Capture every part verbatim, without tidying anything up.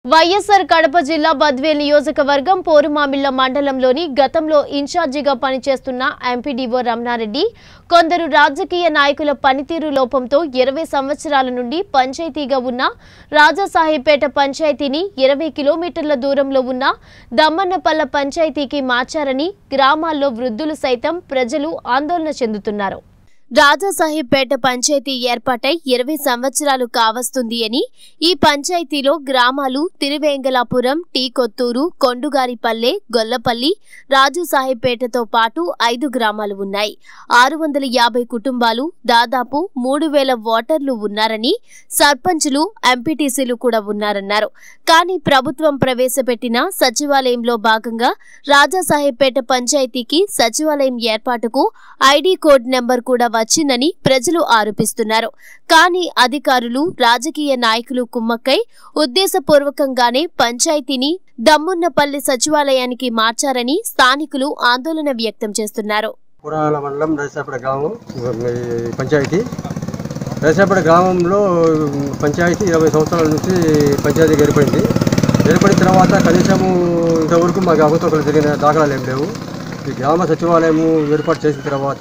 వైఎస్ఆర్ కడప జిల్లా బద్వేల్ నియోజకవర్గం పోరుమామిళ్ల మండలంలోని గతంలో ఇన్ఛార్జిగా పనిచేస్తున్న ఎంపీడీఓ రమణారెడ్డి కొందరు రాజకీయ నాయకుల పనితీరు లోపంతో ఇరవై సంవత్సరాల నుండి పంచాయతీగా ఉన్న రాజాసాహెబ్పేట పంచాయతీని ఇరవై కిలోమీటర్ల దూరంలో ఉన్న దమ్మన్నపల్ల పంచాయతీకి మార్చారని గ్రామాల్లో వృద్ధులు సైతం ప్రజలు ఆందోళన చెందుతున్నారు. రాజాసాహెబ్పేట పంచాయతీ ఏర్పాటై ఇరవై సంవత్సరాలు కావస్తుంది అని ఈ పంచాయతీలో గ్రామాలు తిరువేంగలాపురం, టీ కొత్తూరు, కొండుగారిపల్లె, గొల్లపల్లి, రాజాసాహెబ్పేటతో పాటు ఐదు గ్రామాలు ఉన్నాయి. ఆరు వందల యాభై కుటుంబాలు, దాదాపు మూడు వేల ఓటర్లు ఉన్నారని సర్పంచులు, ఎంపీటీసీలు కూడా ఉన్నారన్నారు. కానీ ప్రభుత్వం ప్రవేశపెట్టిన సచివాలయంలో భాగంగా రాజాసాహెబ్పేట పంచాయతీకి సచివాలయం ఏర్పాటుకు ఐడి కోడ్ నెంబర్ కూడా వచ్చిందని ప్రజలు ఆరోపిస్తున్నారు. కానీ అధికారులు, రాజకీయ నాయకులు కుమ్మక్కై ఉద్దేశపూర్వకంగానే పంచాయతీని దమ్మున్నపల్లి సచివాలయానికి మార్చారని స్థానికులు ఆందోళన వ్యక్తం చేస్తున్నారు. పురాల మండలం రాజాసాహెబ్పేట గ్రామం పంచాయతీ రాజాసాహెబ్పేట గ్రామంలో పంచాయతీ ఇరవై సంవత్సరాల నుంచి పంచాయతీ ఏర్పడింది. ఏర్పడిన తర్వాత కనీసము ఇంతవరకు మాకు అవతోకలు జరిగిన దాఖలాలు ఏం లేవు. ఈ గ్రామ సచివాలయం ఏర్పాటు చేసిన తర్వాత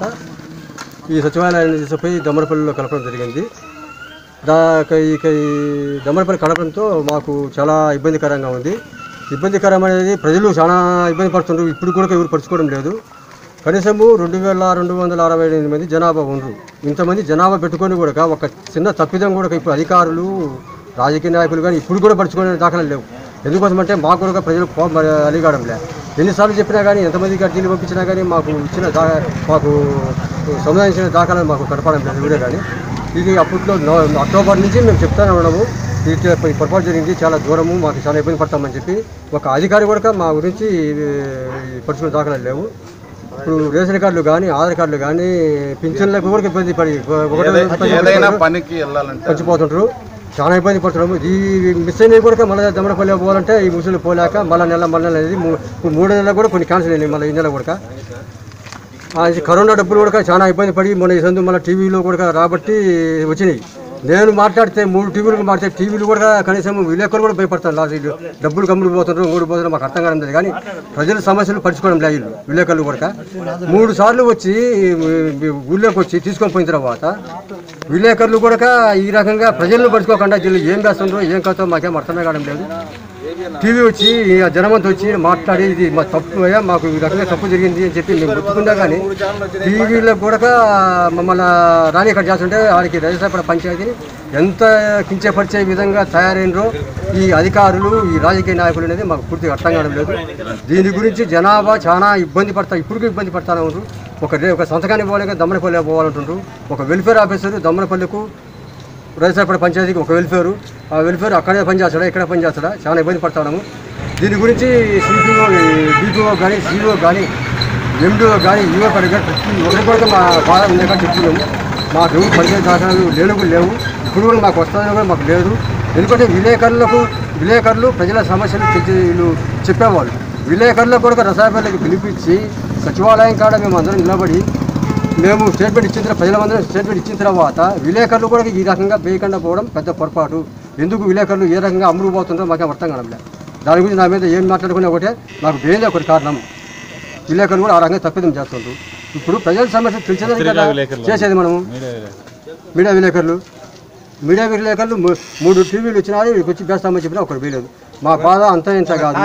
ఈ సచివాలయాన్ని తీసుకుపోయి దమ్మనపల్లిలో కలపడం జరిగింది. దా ఇక ఈ దమ్మనపల్లి కలపడంతో మాకు చాలా ఇబ్బందికరంగా ఉంది. ఇబ్బందికరం అనేది ప్రజలు చాలా ఇబ్బంది పడుతున్నారు. ఇప్పుడు కూడా ఎవరు పరుచుకోవడం లేదు. కనీసము రెండు వేల రెండు వందల అరవై ఎనిమిది మంది జనాభా ఉండరు. ఇంతమంది జనాభా పెట్టుకొని కూడా ఒక చిన్న తప్పిదం కూడా ఇప్పుడు అధికారులు, రాజకీయ నాయకులు కానీ ఇప్పుడు కూడా పరుచుకునే దాఖలు లేవు. ఎందుకోసం అంటే మాకు కూడా ప్రజలు అలిగాడం లేదు. ఎన్నిసార్లు చెప్పినా కానీ, ఎంతమందికి అర్జీలు పంపించినా కానీ మాకు ఇచ్చిన దా మాకు సంబంధించిన దాఖలాలు మాకు కనపడం లేదు. వీడే కానీ ఇది అప్పట్లో అక్టోబర్ నుంచి మేము చెప్తానే ఉన్నాము. ఈ పొరపాటు జరిగింది, చాలా దూరము, మాకు చాలా ఇబ్బంది పడతామని చెప్పి ఒక అధికారి కూడా మా గురించి పరుచుకునే దాఖలాలు లేవు. ఇప్పుడు రేషన్ కార్డులు కానీ, ఆధార్ కార్డులు కానీ, పింఛన్లకు కూడా ఇబ్బంది పడి పంచిపోతుంటారు. చాలా ఇబ్బంది పడుతున్నాము. ఈ మిస్ అయినవి కూడా మళ్ళీ దమ్మనపల్లి పోవాలంటే ఈ ముసలు పోలేక మళ్ళీ నెల మళ్ళీ అనేది మూడు నెలలు కూడా కొన్ని క్యాన్సిల్ అయినాయి. మళ్ళీ ఈ నెల కూడా కరోనా డబ్బులు కూడా చాలా ఇబ్బంది పడి మొన్న ఈ సందు మళ్ళీ టీవీలో కూడా రాబట్టి వచ్చినాయి. నేను మాట్లాడితే మూడు టీవీలకు మాట్లాడితే టీవీలు కూడా కనీసం విలేకరులు కూడా భయపడతాను. లాస్ట్ డబ్బులు కమ్ముడు పోతుంటారు, మూడు పోతున్నారు, మాకు అర్థం కాదు. కానీ ప్రజల సమస్యలు పరుచుకోవడం లేదు. విలేకరులు కూడా మూడు సార్లు వచ్చి ఊళ్ళోకి వచ్చి తీసుకొని పోయిన తర్వాత విలేకరులు కూడా ఈ రకంగా ప్రజలను పరుచుకోకుండా జిల్లా ఏం చేస్తుండ్రో ఏం కాదో మాకేం అర్థమే కావడం లేదు. టీవీ వచ్చి జనమంతా వచ్చి మాట్లాడి ఇది మా తప్పు అయ్యా, మాకు ఈ రకంగా తప్పు జరిగింది అని చెప్పి మేము గుర్తుకున్నా కానీ టీవీలో కూడా మమ్మల్ని రాని ఇక్కడ చేస్తుంటే వాడికి రాజాసాహెబ్పేట పంచాయతీని ఎంత కించపరిచే విధంగా తయారైనరో ఈ అధికారులు, ఈ రాజకీయ నాయకులు అనేది మాకు పూర్తిగా అర్థం కావడం లేదు. దీని గురించి జనాభా చాలా ఇబ్బంది పడతా, ఇప్పుడు ఇబ్బంది పడతానే ఉంటారు. ఒక ఒక సంతకానికి పోలేక దమ్మనపల్లి పోవాలంటుండ్రు. ఒక వెల్ఫేర్ ఆఫీసరు దమ్మనపల్లికు రాజాసాహెబ్పేట పంచాయతీకి ఒక వెల్ఫేరు, ఆ వెల్ఫేర్ అక్కడే పనిచేస్తాడా, ఇక్కడ పనిచేస్తాడా, చాలా ఇబ్బంది పడతాము. దీని గురించి సిపిఓ, డిపిఓ కానీ, సిఇఓ కానీ, ఎండిఓ కానీ, ఈఓ కానీ ఒకరి కూడా మా బాధ ఉంది కానీ చెప్తున్నాము. మాకు ఎవరు పంచాయతీ దాఖలాలు లేవు లేవు ఇప్పుడు కూడా మాకు వస్తుందని కూడా మాకు లేదు. ఎందుకంటే విలేకరులకు విలేకరులు ప్రజల సమస్యలు వీళ్ళు చెప్పేవాళ్ళు. విలేకరులకు కూడా రాజాసాహెబ్పేటకి పిలిపించి సచివాలయం కాడ మేము అందరం నిలబడి మేము స్టేట్మెంట్ ఇచ్చిన తర్వాత ప్రజలందరం స్టేట్మెంట్ ఇచ్చిన తర్వాత విలేకరులు కూడా ఈ రకంగా వేయకుండా పోవడం పెద్ద పొరపాటు. ఎందుకు విలేకరులు ఏ రకంగా అమ్ముడు పోతుందో మాకేం అర్థం కావట్లేదు. దాని గురించి నా మీద ఏం మాట్లాడుకునే ఒకటే నాకు వేరే ఒకటి కారణం. విలేకరులు కూడా ఆ రకంగా తప్పిదం చేస్తుంటారు. ఇప్పుడు ప్రజల సమస్య తెలిసేది కదా చేసేది మనము. మీడియా విలేకరులు మీడియా విలేకరులు మూడు టీవీలు వచ్చినా వచ్చి వేస్తామని చెప్పినా ఒకటి వేయలేదు. మా బాధ అంతా ఇంత కాదు.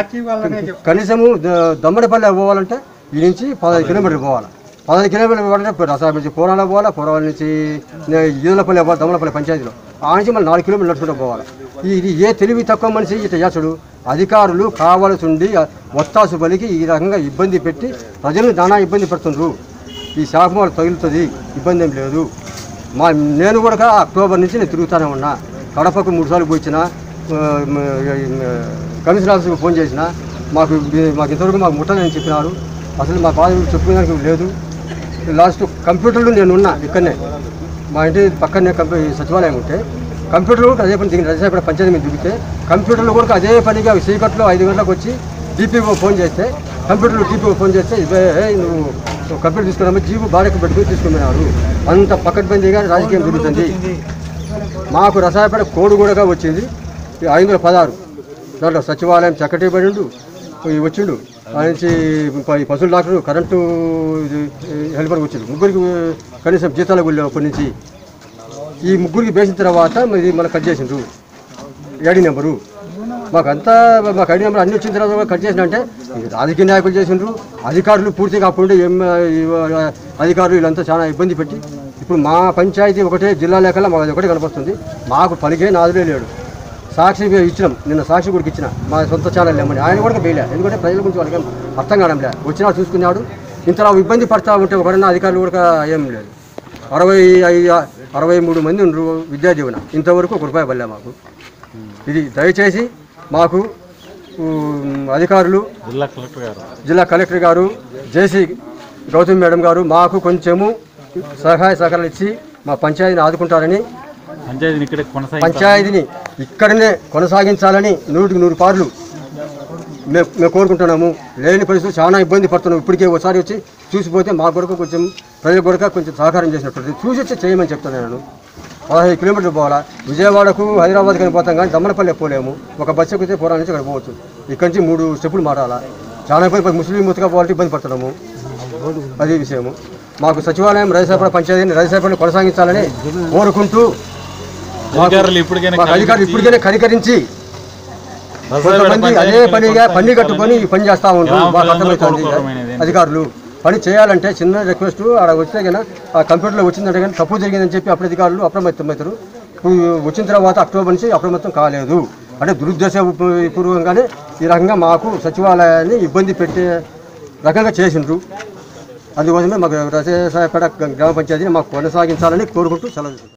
కనీసము దమ్మనపల్లి పోవాలంటే ఈ నుంచి పదహైదు కిలోమీటర్లు పోవాలి. పదహైదు కిలోమీటర్లు పోవాలంటే రాజాసాహెబ్ నుంచి పోరాల పోవాలా, పోరాల నుంచి ఈదలపల్లి పోవాలి, దమ్మనపల్లి పంచాయతీలో ఆ నుంచి మళ్ళీ నాలుగు కిలోమీటర్లు నడుచుకుంటూ పోవాలి. ఇది ఏ తెలివి తక్కువ మనిషి ఇట్లా చేస్తుడు. అధికారులు కావాల్సి ఉండి ఒత్తాసు బలికి ఈ రకంగా ఇబ్బంది పెట్టి ప్రజలను నానా ఇబ్బంది పెడుతుండ్రు. ఈ శాఖ వాళ్ళు తగులుతుంది, ఇబ్బంది ఏం లేదు. మా నేను కూడా అక్టోబర్ నుంచి నేను తిరుగుతూనే ఉన్నా. కడపకు మూడు సార్లు పోయించిన, కమిషనర్ ఆఫీస్కి ఫోన్ చేసిన, మాకు మాకు ఇంతవరకు మాకు ముట్టని చెప్పినారు. అసలు మా బాధ చెప్పుకోవడానికి లేదు. లాస్ట్ కంప్యూటర్లు నేను ఉన్నా ఇక్కడనే, మా ఇంటి పక్కనే కంప్యూ సచివాలయం ఉంటే కంప్యూటర్లు కూడా అదే పని దిగిన రాజాసాహెబ్పేట పంచాయతీ మీద దిగితే కంప్యూటర్లు కూడా అదే పనిగా చీకట్లో ఐదు గంటలకు వచ్చి డిపిఓ ఫోన్ చేస్తే కంప్యూటర్లు డిపిఓ ఫోన్ చేస్తే నువ్వు కంప్యూటర్ తీసుకున్నామో జీబు బాడకి పెట్టుకుని తీసుకున్నారు. అంత పకడ్బందీగా రాజకీయం జరుగుతుంది. మాకు రాజాసాహెబ్పేట కోడ్ కూడా వచ్చింది ఐదు వందల పదహారు దాంట్లో సచివాలయం సెక్రటరీ పడిండు వచ్చిండు ఆ నుంచి ఈ పశువుల డాక్టర్ కరెంటు హెల్పర్ వచ్చిండు ముగ్గురికి కనీసం జీతాలకు వెళ్ళాం అప్పటి నుంచి ఈ ముగ్గురికి వేసిన తర్వాత ఇది మనకు కట్ చేసిండ్రు ఐడి నెంబరు మాకంతా మాకు ఐడి నెంబర్ అన్ని వచ్చిన తర్వాత కట్ చేసిన అంటే రాజకీయ నాయకులు చేసిండ్రు అధికారులు పూర్తిగా అప్పుడు ఏం అధికారులు వీళ్ళంతా చాలా ఇబ్బంది పెట్టి ఇప్పుడు మా పంచాయతీ ఒకటే జిల్లా లేకల్లా మాకు ఒకటే కనిపిస్తుంది మాకు పలికే నాదులే లేడు సాక్షి ఇచ్చినాం నిన్న సాక్షి కూడా ఇచ్చిన మా సొంత ఛానల్ ఏమని ఆయన కూడా వేయలే ఎందుకంటే ప్రజల గురించి వాళ్ళకి అర్థం కావడంలే వచ్చినా చూసుకున్నాడు ఇంతలా ఇబ్బంది పడతా ఉంటే ఒకడన్నా అధికారులు కూడా ఏం లేదు అరవై అరవై మూడు మంది ఉండరు విద్యా దీవెన ఇంతవరకు ఒక రూపాయి పడలే మాకు ఇది దయచేసి మాకు అధికారులు జిల్లా కలెక్టర్ గారు జిల్లా కలెక్టర్ గారు జేసీ గౌతమ్ మేడం గారు మాకు కొంచెము సహాయ సహకారాలు ఇచ్చి మా పంచాయతీని ఆదుకుంటారని పంచాయతీని ఇక్కడే కొనసాగి పంచాయతీని ఇక్కడనే కొనసాగించాలని నూటికి నూరు పార్లు మేము మేము కోరుకుంటున్నాము లేని పరిస్థితులు చాలా ఇబ్బంది పడుతున్నాం ఇప్పటికే ఒకసారి వచ్చి చూసిపోతే మా కొరకు కొంచెం ప్రజల కొరకు కొంచెం సహకారం చేసినట్టు చూసి వచ్చి చేయమని చెప్తున్నాను నేను పదహైదు కిలోమీటర్లు పోవాలా విజయవాడకు హైదరాబాద్ కానీ పోతాం కానీ దమ్మనపల్లి పోలేము ఒక బస్సు ఎక్కితే పోరా నుంచి అక్కడ పోవచ్చు ఇక్కడి నుంచి మూడు స్టెప్పులు మారాలా చాలా ఇబ్బంది ముస్లిం ముతగా పోవాలంటే ఇబ్బంది పడుతున్నాము అది విషయము మాకు సచివాలయం రైతుసేపల పంచాయతీని రైతుసేపలను కొనసాగించాలని కోరుకుంటూ అధికారులు ఇప్పటికైనా కనికరించి కొంతమంది అదే పనిగా పని కట్టుకొని పని చేస్తూ ఉంటారు మాకు అర్థమవుతుంది అధికారులు పని చేయాలంటే చిన్న రిక్వెస్ట్ ఆడ వస్తే కన్నా ఆ కంప్యూటర్లో వచ్చిందంటే కానీ తప్పు జరిగిందని చెప్పి అప్పుడు అధికారులు అప్రమత్తమవుతారు ఇప్పుడు వచ్చిన తర్వాత అక్టోబర్ నుంచి అప్రమత్తం కాలేదు అంటే దురుద్దేశపూర్వకంగానే ఈ రకంగా మాకు సచివాలయాన్ని ఇబ్బంది పెట్టే రకంగా చేసిండ్రు అందుకోసమే మాకు రసేపేట గ్రామ పంచాయతీని మాకు కొనసాగించాలని కోరుకుంటూ సెలవు